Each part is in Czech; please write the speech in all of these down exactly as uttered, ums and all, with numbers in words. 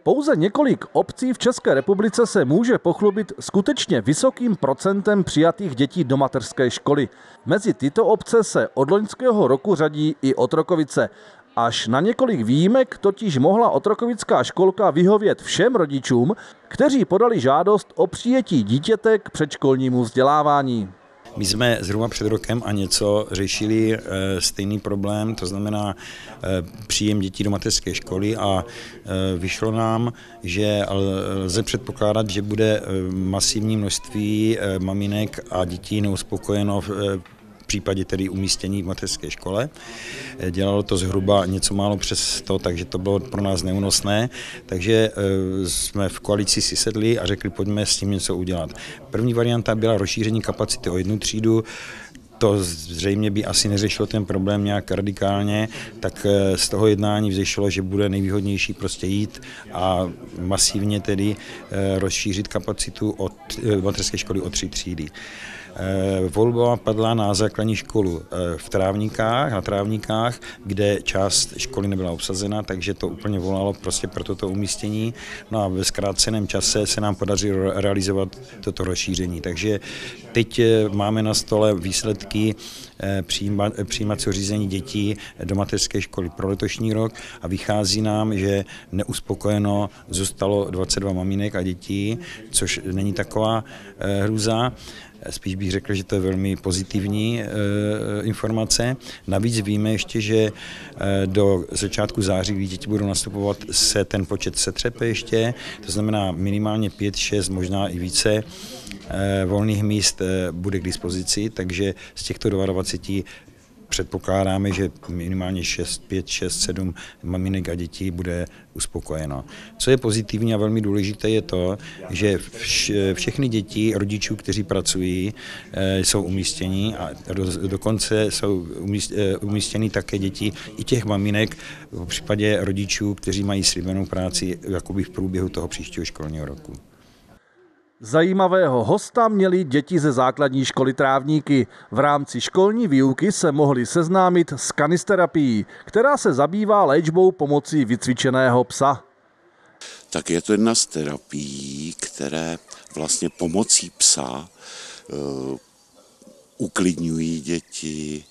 Pouze několik obcí v České republice se může pochlubit skutečně vysokým procentem přijatých dětí do mateřské školy. Mezi tyto obce se od loňského roku řadí i Otrokovice. Až na několik výjimek totiž mohla otrokovická školka vyhovět všem rodičům, kteří podali žádost o přijetí dítěte k předškolnímu vzdělávání. My jsme zhruba před rokem a něco řešili stejný problém, to znamená příjem dětí do mateřské školy, a vyšlo nám, že lze předpokládat, že bude masivní množství maminek a dětí neuspokojeno v v případě tedy umístění v mateřské škole. Dělalo to zhruba něco málo přes sto, takže to bylo pro nás neúnosné. Takže jsme v koalici si sedli a řekli, pojďme s tím něco udělat. První varianta byla rozšíření kapacity o jednu třídu. To zřejmě by asi neřešilo ten problém nějak radikálně, tak z toho jednání vzešlo, že bude nejvýhodnější prostě jít a masivně tedy rozšířit kapacitu od mateřské školy o tři třídy. Volba padla na základní školu v Trávníkách, na Trávníkách, kde část školy nebyla obsazena, takže to úplně volalo prostě pro toto umístění. No a ve zkráceném čase se nám podařilo realizovat toto rozšíření. Takže teď máme na stole výsledky přijímacího řízení dětí do mateřské školy pro letošní rok a vychází nám, že neuspokojeno zůstalo dvacet dva maminek a dětí, což není taková hrůza. Spíš bych řekl, že to je velmi pozitivní e, informace. Navíc víme ještě, že e, do začátku září, kdy děti budou nastupovat, se ten počet setřepe ještě, to znamená minimálně pět, šest, možná i více e, volných míst e, bude k dispozici, takže z těchto dvaceti dva předpokládáme, že minimálně šest, pět, šest, sedm maminek a dětí bude uspokojeno. Co je pozitivní a velmi důležité je to, že všechny děti rodičů, kteří pracují, jsou umístěni a dokonce jsou umístěny také děti i těch maminek v případě rodičů, kteří mají slíbenou práci jakoby v průběhu toho příštího školního roku. Zajímavého hosta měli děti ze základní školy Trávníky. V rámci školní výuky se mohli seznámit s kanisterapií, která se zabývá léčbou pomocí vycvičeného psa. Tak je to jedna z terapií, které vlastně pomocí psa uh, uklidňují děti.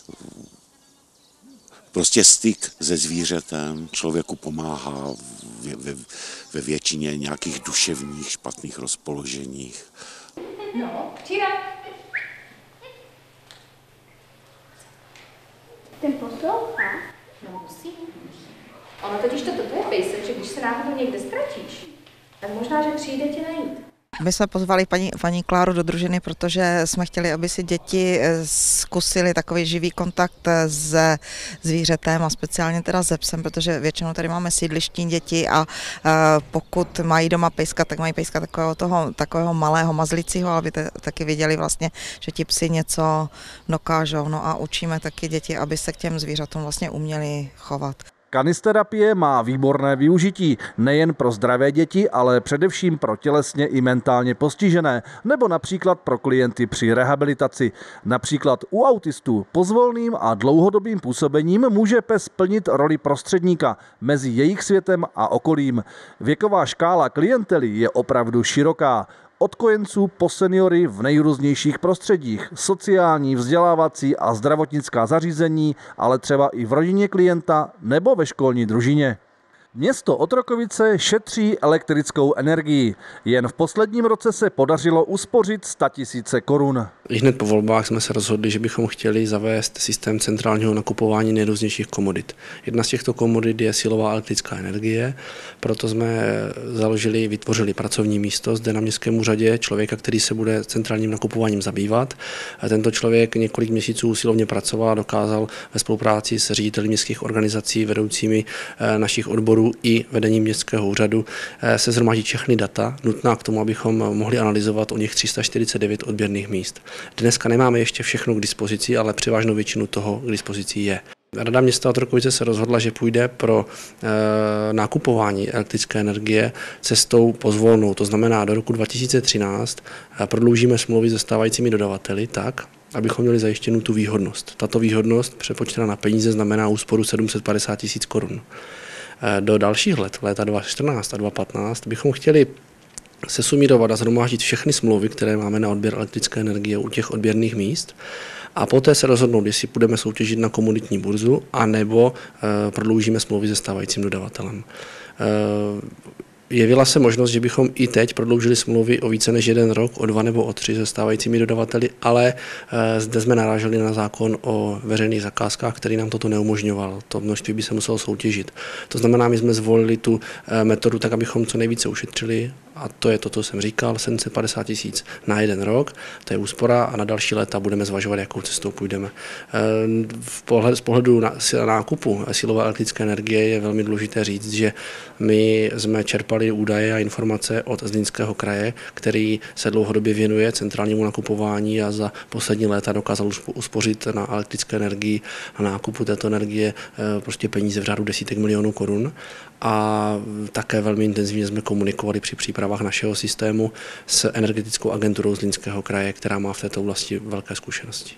Prostě styk se zvířetem člověku pomáhá ve, ve většině nějakých duševních špatných rozpoloženích. No, Číra. Ten poslouchá? No musí. Ono totiž to toto je pejsek, že když se náhodou někde ztratíš, tak možná, že přijde tě najít. My jsme pozvali paní, paní Kláru do družiny, protože jsme chtěli, aby si děti zkusili takový živý kontakt se zvířetem a speciálně teda se psem, protože většinou tady máme sídlištní děti a pokud mají doma pejska, tak mají pejska takového, toho, takového malého mazlicího, aby te, taky viděli vlastně, že ti psi něco dokážou. No a učíme taky děti, aby se k těm zvířatům vlastně uměli chovat. Kanisterapie má výborné využití nejen pro zdravé děti, ale především pro tělesně i mentálně postižené, nebo například pro klienty při rehabilitaci. Například u autistů pozvolným a dlouhodobým působením může pes plnit roli prostředníka mezi jejich světem a okolím. Věková škála klientely je opravdu široká. Od kojenců po seniory v nejrůznějších prostředích, sociální, vzdělávací a zdravotnická zařízení, ale třeba i v rodině klienta nebo ve školní družině. Město Otrokovice šetří elektrickou energii. Jen v posledním roce se podařilo uspořit statisíce korun. Hned po volbách jsme se rozhodli, že bychom chtěli zavést systém centrálního nakupování nejrůznějších komodit. Jedna z těchto komodit je silová elektrická energie, proto jsme založili, vytvořili pracovní místo zde na městském úřadě, člověka, který se bude centrálním nakupováním zabývat. A tento člověk několik měsíců usilovně pracoval a dokázal ve spolupráci s řediteli městských organizací, vedoucími našich odborů i vedením městského úřadu se shromáždit všechny data nutná k tomu, abychom mohli analyzovat o něch tři sta čtyřicet devět odběrných míst. Dneska nemáme ještě všechno k dispozici, ale převážnou většinu toho k dispozici je. Rada města Otrokovice se rozhodla, že půjde pro e, nakupování elektrické energie cestou pozvolnou. To znamená, do roku dva tisíce třináct prodloužíme smlouvy se stávajícími dodavateli tak, abychom měli zajištěnou tu výhodnost. Tato výhodnost přepočtena na peníze znamená úsporu sedm set padesát tisíc korun. Do dalších let, léta dva tisíce čtrnáct a dva tisíce patnáct, bychom chtěli se sumírovat a shromáždit všechny smlouvy, které máme na odběr elektrické energie u těch odběrných míst, a poté se rozhodnout, jestli budeme soutěžit na komoditní burzu, anebo e, prodloužíme smlouvy se stávajícím dodavatelem. E, Jevila se možnost, že bychom i teď prodloužili smlouvy o více než jeden rok, o dva nebo o tři se stávajícími dodavateli, ale e, zde jsme naráželi na zákon o veřejných zakázkách, který nám toto neumožňoval. To množství by se muselo soutěžit. To znamená, my jsme zvolili tu e, metodu tak, abychom co nejvíce ušetřili, a to je to, co jsem říkal, sedm set padesát tisíc na jeden rok, to je úspora, a na další léta budeme zvažovat, jakou cestou půjdeme. V pohled, z pohledu na, nákupu silové elektrické energie je velmi důležité říct, že my jsme čerpali údaje a informace od Zlínského kraje, který se dlouhodobě věnuje centrálnímu nakupování a za poslední léta dokázal uspořit na elektrické energii a nákupu této energie prostě peníze v řádu desítek milionů korun. A také velmi intenzivně jsme komunikovali při přípravách našeho systému s energetickou agenturou Zlínského kraje, která má v této oblasti velké zkušenosti.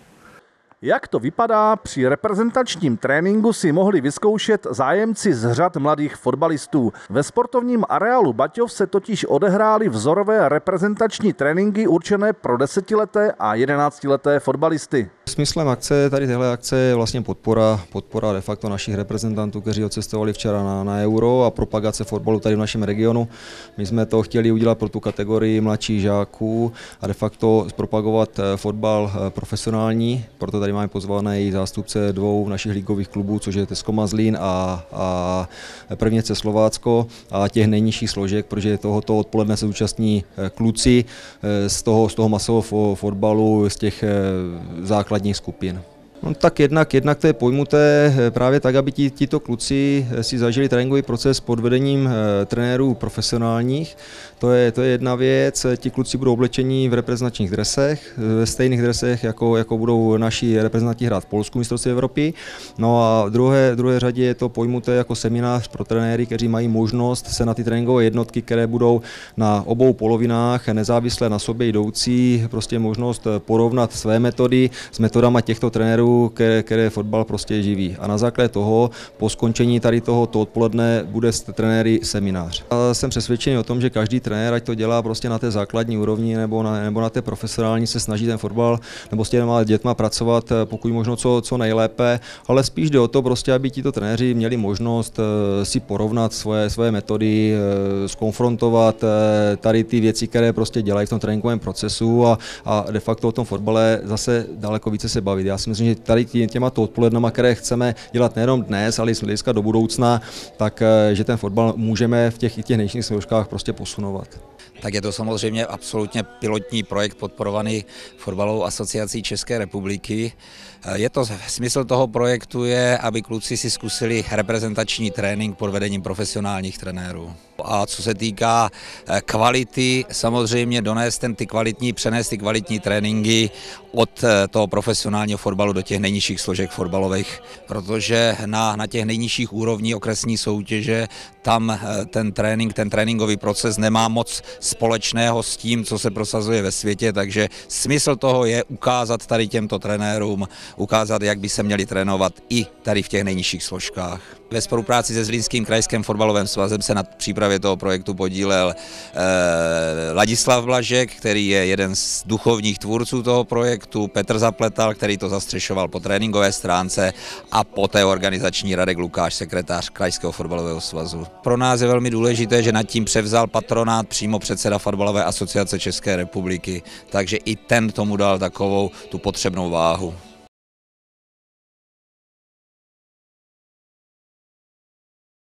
Jak to vypadá? Při reprezentačním tréninku si mohli vyzkoušet zájemci z řad mladých fotbalistů. Ve sportovním areálu Baťov se totiž odehrály vzorové reprezentační tréninky určené pro desetileté a jedenáctileté fotbalisty. Smyslem akce, tady téhle akce je vlastně podpora, podpora de facto našich reprezentantů, kteří odcestovali včera na, na Euro, a propagace fotbalu tady v našem regionu. My jsme to chtěli udělat pro tu kategorii mladších žáků a de facto zpropagovat fotbal profesionální, proto tady máme pozvané i zástupce dvou našich ligových klubů, což je Teskoma Zlín a, a Prvnice Slovácko, a těch nejnižších složek, protože tohoto odpoledne se zúčastní kluci z toho, z toho masového fotbalu, z těch základních skupin. No, tak jednak, jednak to je pojmuté právě tak, aby ti, tito kluci si zažili tréninkový proces pod vedením e, trenérů profesionálních. To je, to je jedna věc. Ti kluci budou oblečení v reprezentačních dresech, ve stejných dresech, jako, jako budou naši reprezentanti hrát v Polsku mistrovství Evropy. No a v druhé, druhé řadě je to pojmuté jako seminář pro trenéry, kteří mají možnost se na ty tréninkové jednotky, které budou na obou polovinách nezávisle na sobě jdoucí, prostě možnost porovnat své metody s metodama těchto trenérů, které, které fotbal prostě živí. A na základě toho po skončení tady tohoto odpoledne bude s trenéry seminář. A jsem přesvědčený o tom, že každý trenér, ať to dělá prostě na té základní úrovni nebo na, nebo na té profesionální, se snaží ten fotbal nebo s těma dětma pracovat pokud možno co, co nejlépe, ale spíš jde o to prostě, aby tito trenéři měli možnost si porovnat svoje, svoje metody, zkonfrontovat tady ty věci, které prostě dělají v tom tréninkovém procesu, a, a de facto o tom fotbale zase daleko více se bavit. Já si myslím, že tady těma to odpolednama, které chceme dělat nejenom dnes, ale i z hlediska do budoucna, tak že ten fotbal můžeme v těch, těch nejnižších složkách prostě posunovat. Tak je to samozřejmě absolutně pilotní projekt podporovaný Fotbalovou asociací České republiky. Je to, smysl toho projektu je, aby kluci si zkusili reprezentační trénink pod vedením profesionálních trenérů. A co se týká kvality, samozřejmě donést ten ty kvalitní, přenést ty kvalitní tréninky od toho profesionálního fotbalu do těch nejnižších složek fotbalových, protože na, na těch nejnižších úrovní okresní soutěže tam ten trénink, ten tréninkový proces nemá moc společného s tím, co se prosazuje ve světě, takže smysl toho je ukázat tady těmto trenérům, ukázat, jak by se měli trénovat i tady v těch nejnižších složkách. Ve spolupráci se Zlínským krajským fotbalovým svazem se na přípravě toho projektu podílel eh, Ladislav Blažek, který je jeden z duchovních tvůrců toho projektu, Petr Zapletal, který to zastřešoval po tréninkové stránce, a poté organizační Radek Lukáš, sekretář Krajského fotbalového svazu. Pro nás je velmi důležité, že nad tím převzal patronát přímo předseda Fotbalové asociace České republiky, takže i ten tomu dal takovou tu potřebnou váhu.